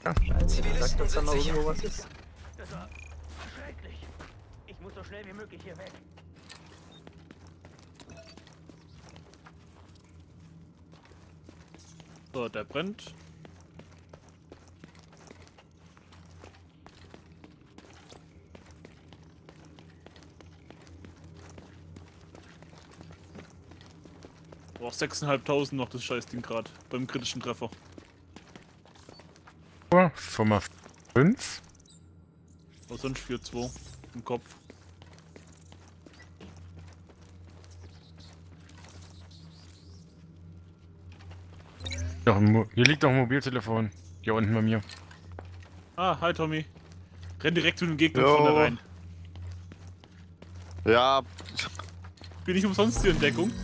Ja. Scheiße, wer sagt, dass da noch irgendwo was ist? Das war schrecklich. Ich muss so schnell wie möglich hier weg. So, der brennt. Braucht 6.500 noch das Scheißding gerade beim kritischen Treffer. Firma 5. Aber sonst 4-2 im Kopf. Hier liegt doch ein Mobiltelefon. Hier unten bei mir. Ah, hi Tommy. Renn direkt zu den Gegnern Jo. vorne rein. Ja, Bin ich umsonst die Entdeckung?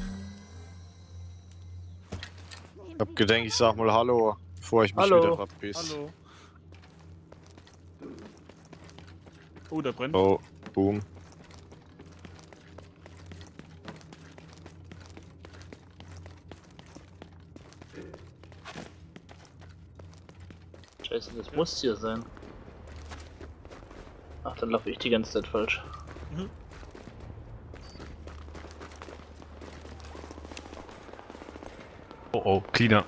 ich hab gedacht, ich sag mal Hallo, bevor ich mich Hallo. wieder verpiss. Hallo. Oh, der brennt. Oh, boom. Scheiße, das muss hier sein. Ach, dann laufe ich die ganze Zeit falsch. Oh oh, Cleaner.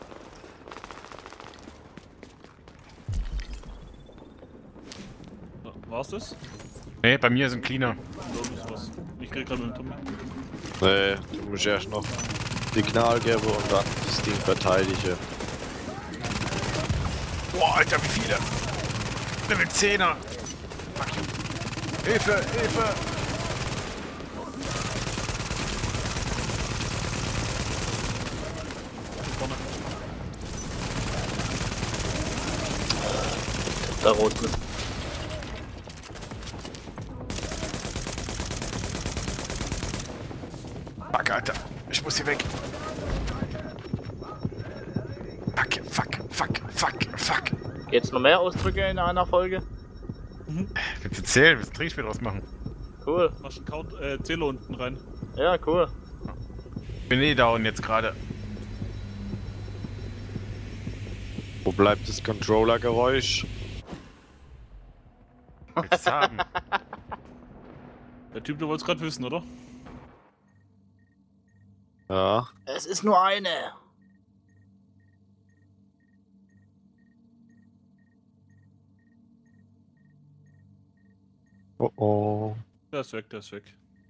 War's das? Nee, bei mir ist ein Cleaner. Da ist was. Ich krieg gerade mit dem Tommy. Nee, du musst erst noch Signal geben und dann das Ding verteidigen. Boah, Alter, wie viele? Level 10er. Fuck you. Hilfe, Hilfe. Vorne. Da rot mit. Fuck, Alter. Ich muss hier weg. Fuck, fuck, fuck, fuck, fuck. Geht's noch mehr Ausdrücke in einer Folge? Willst du zählen? Willst du ein Trinkspiel draus machen? Cool. Mach schon Count, Zähler unten rein. Ja, cool. Bin eh down jetzt gerade. Wo bleibt das Controller-Geräusch? Willst du haben? Der Typ, du wolltest gerade wissen, oder? Ja. Es ist nur eine. Oh oh. Der ist weg, der ist weg.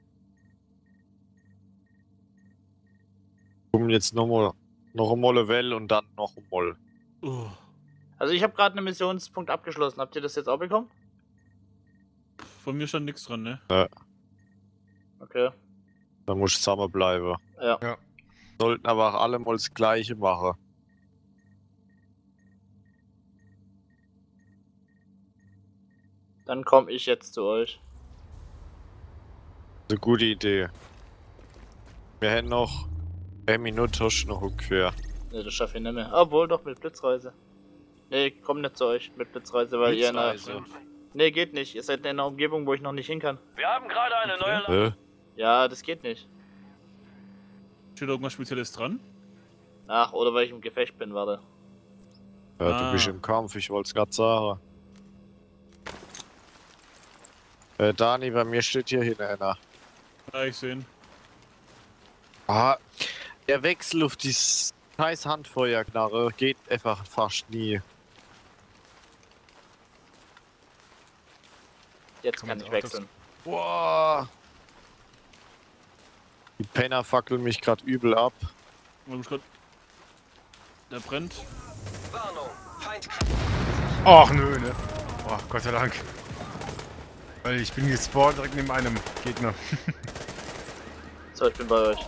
Kommen jetzt noch einmal eine Welle und dann noch einmal. Also ich habe gerade einen Missionspunkt abgeschlossen. Habt ihr das jetzt auch bekommen? Von mir stand nichts dran, ne? Okay. Da musst du zusammenbleiben. Ja. Ja. Sollten aber auch alle mal das Gleiche machen. Dann komme ich jetzt zu euch. Eine gute Idee. Wir hätten noch 1 Minute hast du noch ungefähr. Ne, das schaffe ich nicht mehr. Obwohl, doch mit Blitzreise. Ne, ich komme nicht zu euch mit Blitzreise, weil ihr in einer... Blitzreise. Ne, geht nicht. Ihr seid in einer Umgebung, wo ich noch nicht hin kann. Wir haben gerade eine neue Ja, das geht nicht. Steht irgendwas Spezielles dran? Ach, oder weil ich im Gefecht bin, warte. Ja, Ah. du bist im Kampf, ich wollte es gerade sagen. Dani, bei mir steht hier hinten einer. Ja, ich seh ihn. Ah, der Wechsel auf die scheiß Handfeuerknarre geht einfach fast nie. Jetzt Komm, kann jetzt ich auch wechseln. Boah. Die Penner fackeln mich gerade übel ab. Der brennt. Warnung. Feind. Och nö, ne? Oh, Gott sei Dank. Weil ich bin gespawnt direkt neben einem Gegner. So, ich bin bei euch.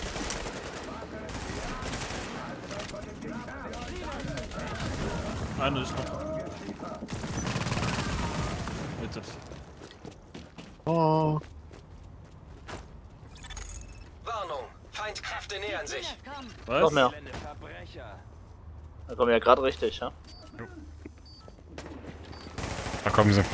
Einer ist noch. Jetzt. Oh. Warnung. Feindkräfte nähern sich. Was? Noch mehr. Verbrecher. Da kommen wir ja gerade richtig, ja? Da kommen sie.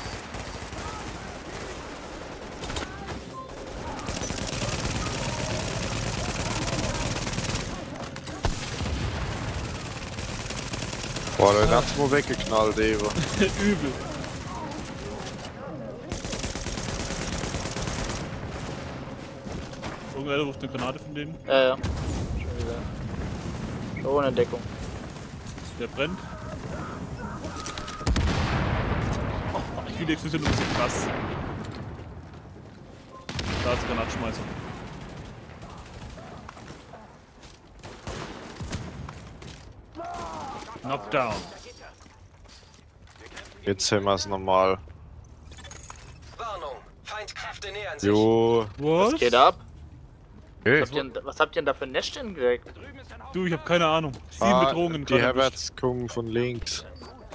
Boah, der hat's mal weggeknallt, Ewe. Übel. Irgendwer wirft eine Granate von denen. Ja. Schon wieder. Ohne Deckung. Der brennt. Oh, ich will die Explosion ein bisschen krass. Da ist Granatschmeißer. Knockdown. Jetzt haben wir's normal. Warnung, Feindkräfte nähern sich. Jo. Was Was? geht ab? Hey, Was habt ihr denn da für ein Nest entdeckt? Du, ich hab keine Ahnung. 7 Bedrohungen Die gerade erwischt. Herberts kommen von links.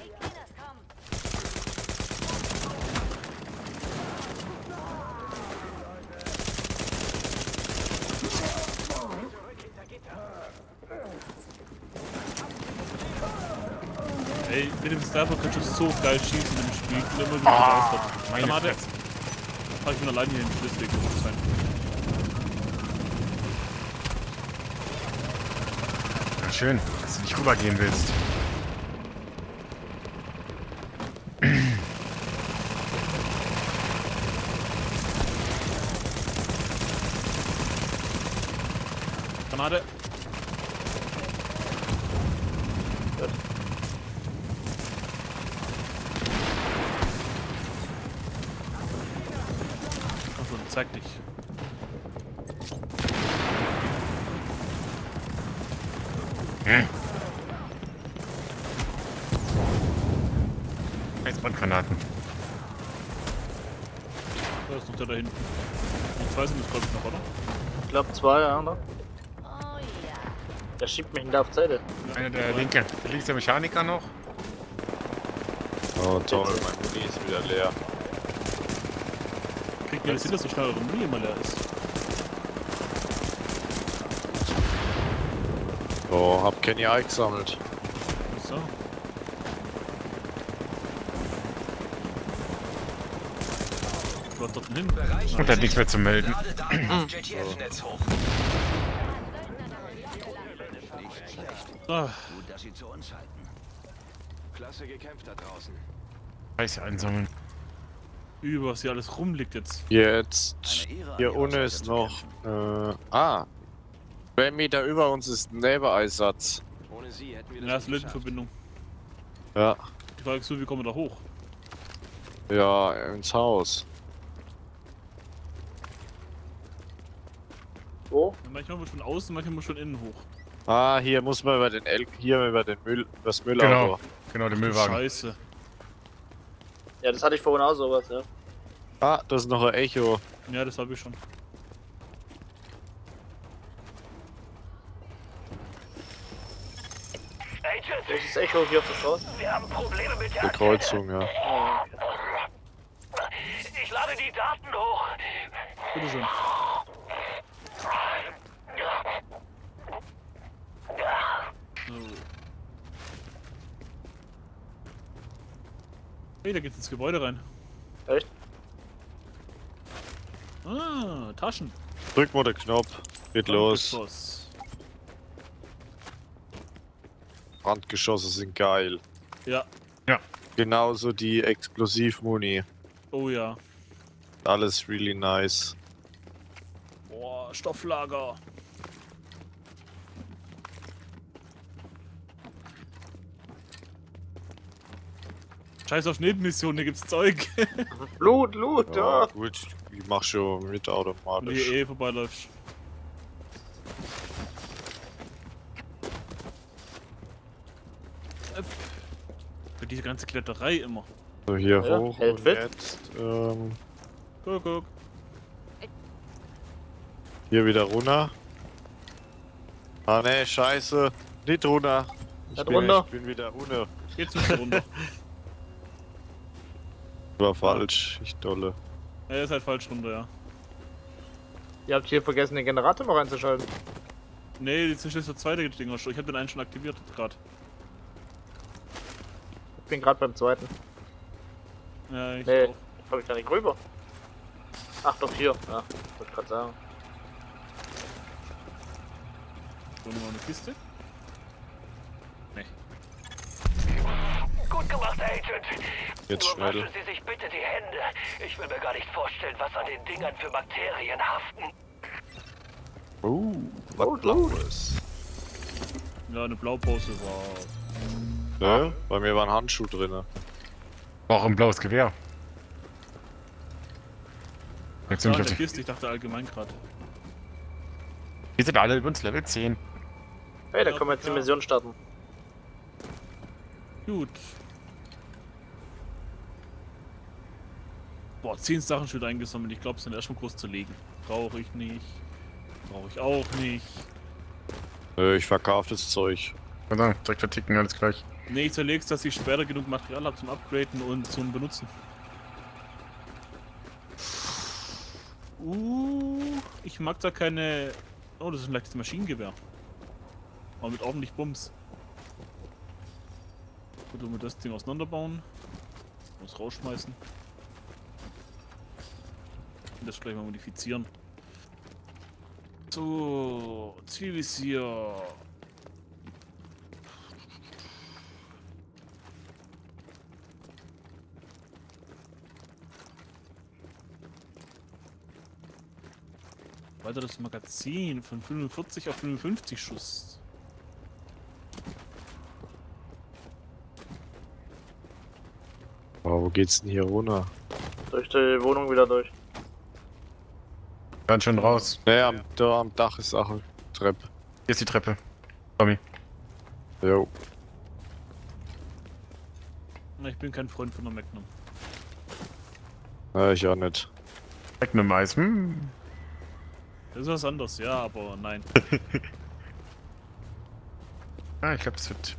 Ey, mit dem Sniper kannst du so geil schießen in dem Spiel. Ich bin immer wieder begeistert. meine Granate. Fresse. Fahr ich bin allein hier hin, deswegen muss es sein. Ja, schön, dass du nicht rübergehen willst. Granate. Komm schon, zeig dich. Eisbrandgranaten. Da ist noch der da hinten. Die zwei sind es, glaube ich, noch, oder? Ich glaube 2, ja, oder? Der schiebt mich in der auf Seite. Einer der linke. Da links der Mechaniker noch. Oh toll, mein Muni ist wieder leer. Kriegt ihr das hin, dass so schnell eure Muni immer leer ist? Oh, hab Kenny eingesammelt. So. Du hast dort hin. Und der hat nichts mehr zu melden. JTF-Netz hoch. Ah, Gut, dass Sie zu uns halten. Klasse gekämpft da draußen. Scheiße einsammeln. über was hier alles rumliegt jetzt. Jetzt. Eine Ehre, an Hier Ihrer unten Seite ist zu noch. kämpfen. 2 Meter über uns ist ein Nebeneisatz. Ohne Sie hätten wir Ja, das ist nicht geschafft. Lindenverbindung. Ja. Die Frage ist so, wie kommen wir da hoch? Ja, ins Haus. Wo? Ja, manchmal muss von außen, manchmal muss von innen hoch. Ah, hier muss man über den das Müllauto. Genau, den Du Müllwagen. Scheiße. Ja, das hatte ich vorhin auch sowas, ja. Ah, das ist noch ein Echo. Ja, das habe ich schon. Agent, Das ist Echo hier auf das Haus. wir haben Probleme mit der Die Kreuzung, ja. Ja. Ich lade die Daten hoch. Bitte schön. So. Hey, da geht's ins Gebäude rein. Echt? Ah, Taschen. Drück mal den Knopf. Geht los. Brandgeschoss. Brandgeschosse sind geil. Ja. Genauso die Explosivmuni. Oh ja. Alles really nice. Boah, Stofflager. Scheiß auf Nebenmissionen, hier gibt's Zeug. Blut, Blut, Ja, ja. gut, ich mach schon mit Wenn du automatisch. hier vorbeiläufst. Für diese ganze Kletterei immer. So, hier Ja, hoch hält und fit. jetzt Guck. hier wieder runter. Ah ne, scheiße. Nicht runter. Nicht runter? Ich bin wieder runter. Geht's nicht runter. War falsch, ich dolle. Ja, ist halt falsch runter, ja. Ihr habt hier vergessen, den Generator noch einzuschalten. Nee, jetzt ist der zweite Dinger schon. Ich habe den einen schon aktiviert gerade. Ich bin gerade beim zweiten. Ja, ich Nee, auch. hab ich gar nicht rüber. Ach doch, hier. Ja, wollte ich gerade sagen. So, noch eine Kiste? Nee. Gut gemacht, Agent. Jetzt Nur schnell. waschen Sie sich bitte die Hände. Ich will mir gar nicht vorstellen, was an den Dingern für Bakterien haften. Was Blaues. Ja, eine Blaupause war. Ne? Bei mir war ein Handschuh drin. Auch ein blaues Gewehr. Jetzt Ja, sind in wir der auf die. Kiste, ich dachte allgemein gerade. Wir sind alle übrigens Level 10. Hey, dann können wir jetzt die Mission starten. Gut. Boah, 10 Sachen schon eingesammelt. Ich glaube, es sind erstmal groß zu legen. Brauche ich nicht. Brauche ich auch nicht. Ich verkaufe das Zeug. Oder? Direkt verticken, alles gleich. Nee, ich zerleg's, dass ich später genug Material habe zum Upgraden und zum Benutzen. Ich mag da keine... Oh, das ist ein leichtes Maschinengewehr. Aber mit ordentlich Bums. Gut, wenn wir das Ding auseinanderbauen. Muss rausschmeißen. Und das gleich mal modifizieren. So, Zielvisier. Weiter das Magazin von 45 auf 55 Schuss. Aber wo geht's denn hier runter? Durch die Wohnung wieder durch. Ganz schön raus. Ne, da am Dach ist auch eine Treppe. Hier ist die Treppe. Tommy. Jo. Ich bin kein Freund von der Magnum. Ich auch nicht. Magnum Eis. Das ist was anderes, ja, aber nein. Ah, ich glaube, das wird.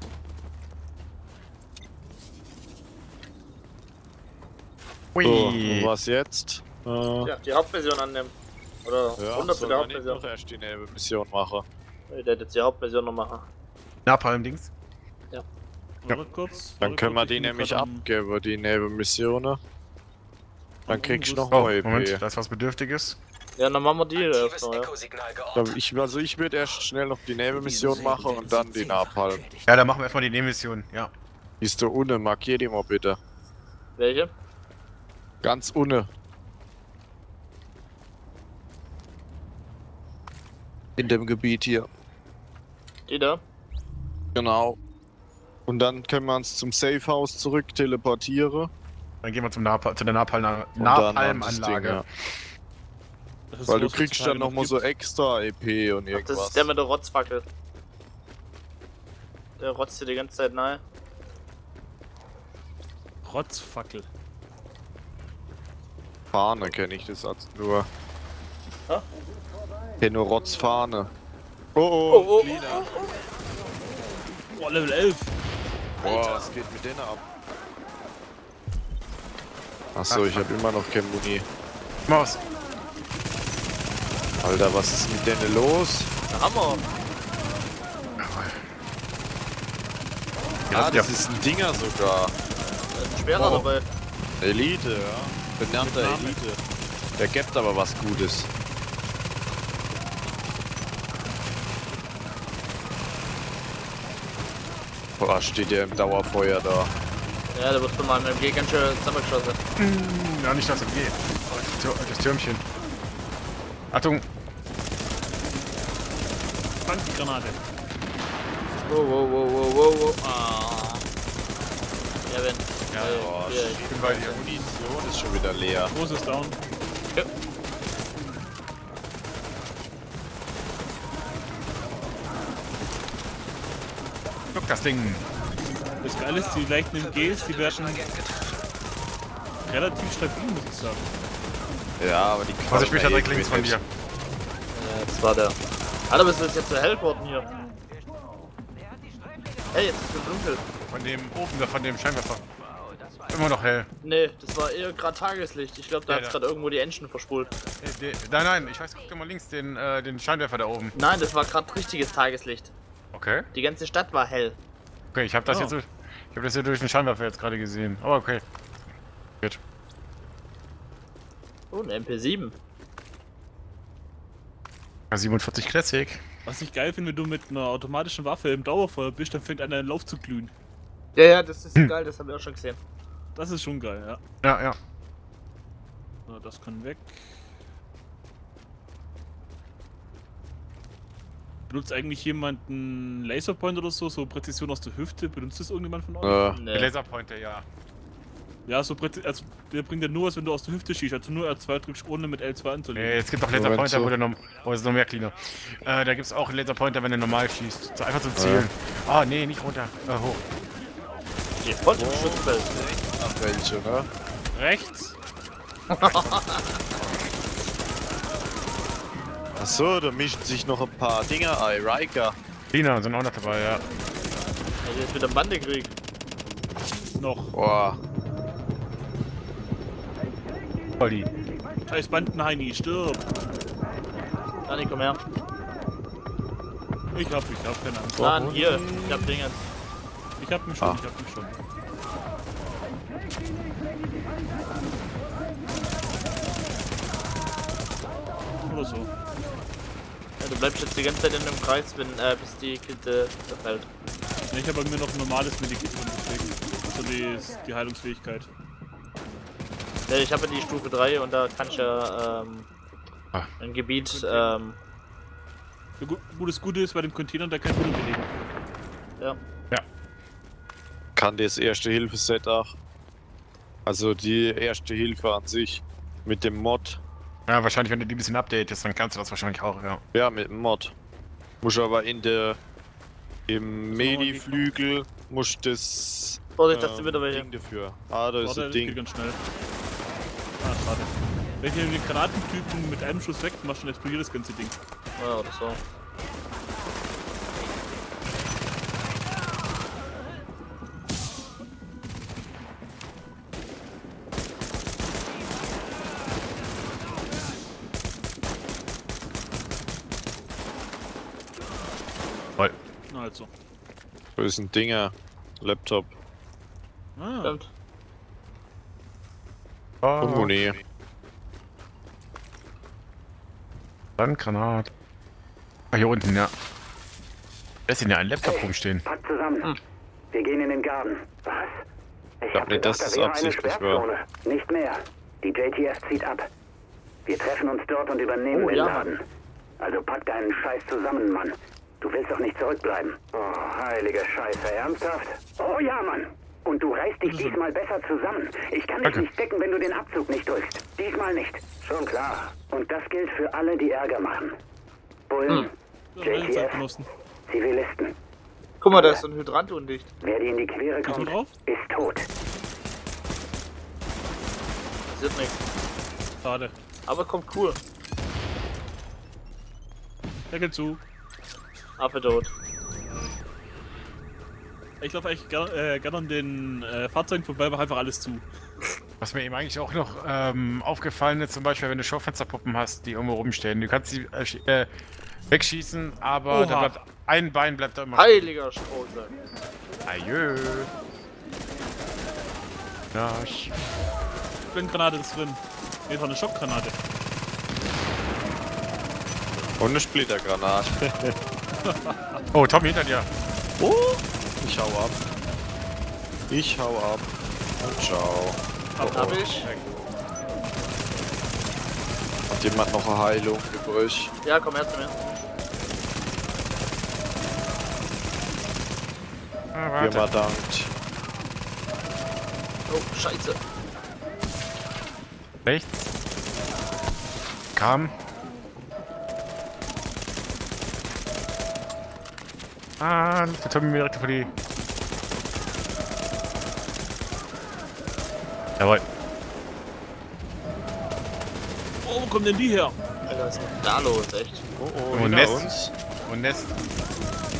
Ui. So, und was jetzt? Ja, die Hauptmission annehmen. Oder Ja, runter zu soll der man nicht Hauptmission. noch erst die Nebenmission machen. Nee, der hat jetzt die Hauptmission noch machen. Napalm-Dings. Warte kurz. Dann warte können wir kurz, die ich bin nämlich grad am- abgeben, die Nebenmissionen. Dann kriegst du noch Oh, neue Moment, EP. da ist was Bedürftiges. Ja, dann machen wir die Aktives erstmal, ja. Echo-Signal geortet. Also ich würde erst schnell noch die Nebenmission machen und dann die Napalm. Ja, dann machen wir erstmal die Nebenmission. Ja. Die ist da unten, markier die mal bitte. Welche? Ganz unten. In dem Gebiet hier. Die da? Genau. Und dann können wir uns zum Safehouse zurück teleportieren. Dann gehen wir zu der Und dann an das Ding, Napalm-Anlage. ja. Das ist Weil du was, kriegst was es dann nochmal so gibt. extra EP und Ach, irgendwas. das ist der mit der Rotzfackel. Der rotzt dir die ganze Zeit nahe. Rotzfackel. Fahne kenne ich das als nur. Hä? Kenn nur Rotzfahne. Oh Oh, oh, oh, Cleaner. Boah, Level 11. Boah, was geht mit denen ab? Achso, ich habe immer noch kein Muni. Maus. Alter, was ist mit denen los? Der Hammer. Ja, das ist ein Dinger sogar. Da ist ein Schwerer Oh. dabei. Elite, ja. Benannter Mit Namen. Elite. Der gibt aber was Gutes. Boah, steht der im Dauerfeuer da. Ja, der wird von meinem MG ganz schön zusammengeschossen. Ja, nicht das MG. Das Türmchen. Achtung. Fang die Granate. Wow, wow, wow, wow, wow, wow. Ah. Ja, wenn. Boah, hier, ich bin bei dir. Munition ist schon wieder leer. Großes Down. Ja. Guck das Ding. Das Geile ist, die leichten MGs, die werden relativ stabil, muss ich sagen. Ja, aber die Also ich bin ja Quallen direkt links von dir. Ja, jetzt war der. Alter, was ist jetzt so hell geworden hier? Hey, jetzt ist es dunkel. Von dem oben, da von dem Scheinwerfer. Immer noch hell. Nee, das war eher gerade Tageslicht. Ich glaube, da Ja, hat's da. gerade irgendwo die Engine verspult. Nein, ich weiß, guck dir mal links den Scheinwerfer da oben. Nein, das war gerade richtiges Tageslicht. Okay. Die ganze Stadt war hell. Okay, ich habe das Ja. jetzt hier durch den Scheinwerfer jetzt gerade gesehen. Aber okay. Gut. Oh, ein MP7. 47 Classic. Was ich geil finde, wenn du mit einer automatischen Waffe im Dauerfeuer bist, dann fängt einer an Lauf zu glühen. Ja, ja, das ist geil, das haben wir auch schon gesehen. Das ist schon geil, ja. Ja, ja. So, das kann weg. Benutzt eigentlich jemand einen Laserpoint oder so Präzision aus der Hüfte? Benutzt das irgendjemand von euch? Der Laserpointer, ja. Ja, so also der bringt ja nur was, wenn du aus der Hüfte schießt, also nur R2 drückst, ohne mit L2 anzulegen. Es gibt auch Laserpointer, wo du noch. Oh, es ist noch mehr cleaner. Da gibt's auch einen Laserpointer, wenn du normal schießt. So einfach zum Zielen. Ah, nee, nicht runter. Hoch. Hier, voll im Schutzfeld. Ach, welche, ne? Rechts? Achso, da mischen sich noch ein paar Dinger ein. Riker. Cleaner sind auch noch dabei, ja. Ja, hier ist wieder ein Bandekrieg. Noch. Boah. Voll die. Scheiß Bandenheini, stirb! Dani, komm her. Ich hab keine Angst. Mann, hier, ich hab Dinge. Ich hab mich schon, ich hab mich schon. Oder so. Ja, du bleibst jetzt die ganze Zeit in dem Kreis, wenn, bis die Kiste zerfällt. Ja, ich habe bei mir noch ein normales Medikit drin, deswegen. So die Heilungsfähigkeit. Ja, ich habe ja die Stufe 3 und da kann ich ja ein Gebiet, Ja, das Gute ist bei dem Container, da kann ich belegen. ja. Kann das Erste-Hilfe-Set auch. Also die Erste Hilfe an sich. Mit dem Mod. Ja, wahrscheinlich, wenn du die ein bisschen updatest, dann kannst du das wahrscheinlich auch, ja. Ja, mit dem Mod. Muss aber im Medi-Flügel muss das Vorsicht, dass du wieder welche. Ding dafür. Ah, da ist Warte, ein das Ding. geht ganz schnell. Ah, schade. Wenn du den Granatentypen mit einem Schuss weg machst, dann explodiert das ganze Ding. Ja, oder so. Voll. Na also. Da ist ein Dinger. Laptop. Ah, Stimmt. Oh nee. Granat. Ah, hier unten, ja. Da ist denn ja ein Laptop rumstehen. Pack zusammen. Wir gehen in den Garten. Was? Ich glaub hab nicht, gedacht, dass das da wäre eine absichtlich war. Sperrzone. Nicht mehr. Die JTF zieht ab. Wir treffen uns dort und übernehmen Oh, den ja. Laden. Also pack deinen Scheiß zusammen, Mann. Du willst doch nicht zurückbleiben. Oh, heilige Scheiße. Ernsthaft? Oh ja, Mann. Und du reißt dich diesmal besser zusammen. Ich kann dich Danke. nicht decken, wenn du den Abzug nicht drückst. Diesmal nicht. Schon klar. Und das gilt für alle, die Ärger machen. Bullen, so, meine JTF, Zeitgenossen. Zivilisten. Guck mal, da ist so ein Hydrant undicht. Wer dir in die Quere Gehst du kommt, drauf? ist tot. Passiert nichts. Schade. Aber kommt cool. Deckel zu. Affe tot. Ich laufe eigentlich gern an den Fahrzeugen vorbei, mach einfach alles zu. Was mir eben eigentlich auch noch aufgefallen ist, zum Beispiel, wenn du Schaufensterpuppen hast, die irgendwo rumstehen. Du kannst sie wegschießen, aber Oha. da bleibt ein Bein bleibt da immer. Heiliger Strohsack. Ajö. Ja, ich... Blendgranate ist drin. Hier ist auch eine Schockgranate. Und eine Splittergranate. Oh, Tommy hinter dir. Oh! Ich hau ab. Ich hau ab. Und ciao. Hab ich. Hat jemand noch eine Heilung übrig? Ja, komm her zu mir. Ah, warte. Firma dankt. Oh, scheiße. Rechts. Kam. Ah, der Tommy mir direkt vor die... Jawohl. Oh, wo kommen denn die her? Alter, was ist denn da los, echt? Oh, Und hinter Nest. uns. Und Nest.